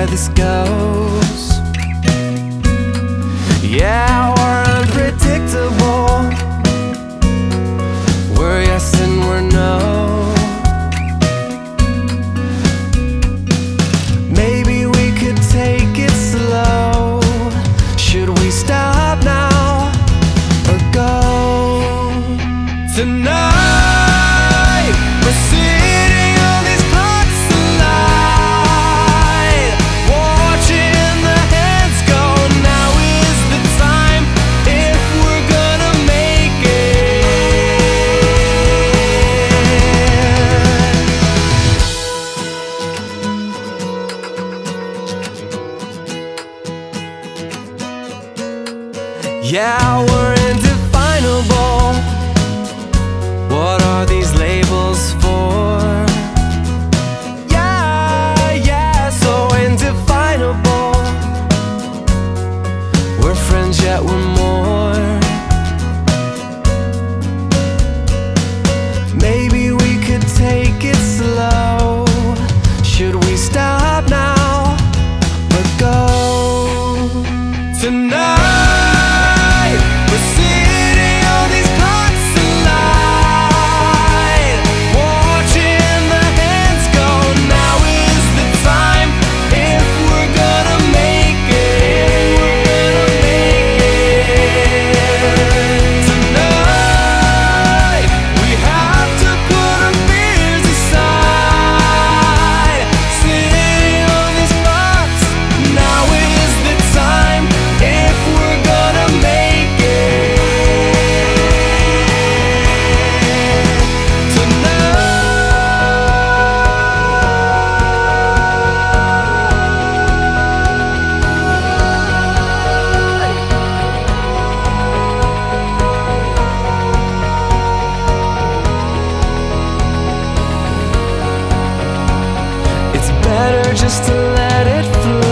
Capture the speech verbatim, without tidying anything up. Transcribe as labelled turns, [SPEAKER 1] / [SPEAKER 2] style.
[SPEAKER 1] where this goes. Yeah, we're unpredictable. We're yes and we're no. Maybe we could take it slow. Should we stop now or go? Tonight we're sitting on these clocks alight, watching the heads go. Now is the time if we're gonna make it. Yeah, we're indefinable. What are these labels for? Yeah, yeah, so indefinable. We're friends yet we're more. Maybe we could take it slow. Should we stop now or go? Tonight just to let it flow.